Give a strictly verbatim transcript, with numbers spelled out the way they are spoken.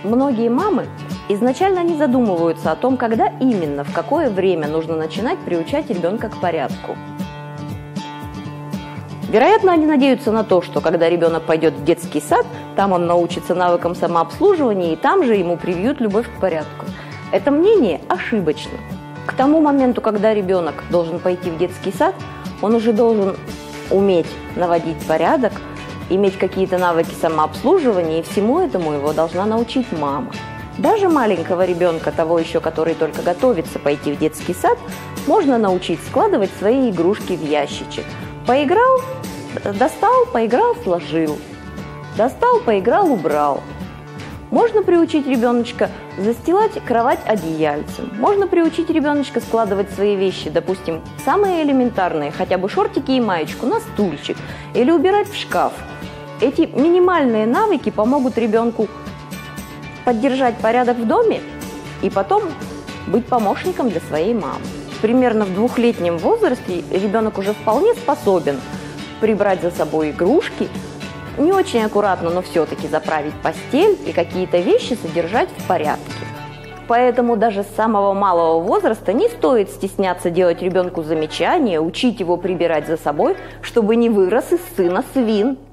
Многие мамы изначально не задумываются о том, когда именно, в какое время нужно начинать приучать ребенка к порядку. Вероятно, они надеются на то, что когда ребенок пойдет в детский сад, там он научится навыкам самообслуживания и там же ему привьют любовь к порядку. Это мнение ошибочно. К тому моменту, когда ребенок должен пойти в детский сад, он уже должен уметь наводить порядок, иметь какие-то навыки самообслуживания, и всему этому его должна научить мама. Даже маленького ребенка, того еще, который только готовится пойти в детский сад, можно научить складывать свои игрушки в ящичек. Поиграл, достал, поиграл, сложил. Достал, поиграл, убрал. Можно приучить ребеночка застилать кровать одеяльцем. Можно приучить ребеночка складывать свои вещи, допустим, самые элементарные, хотя бы шортики и маечку, на стульчик или убирать в шкаф. Эти минимальные навыки помогут ребенку поддержать порядок в доме и потом быть помощником для своей мамы. Примерно в двухлетнем возрасте ребенок уже вполне способен прибрать за собой игрушки, не очень аккуратно, но все-таки заправить постель и какие-то вещи содержать в порядке. Поэтому даже с самого малого возраста не стоит стесняться делать ребенку замечания, учить его прибирать за собой, чтобы не вырос из сына свин.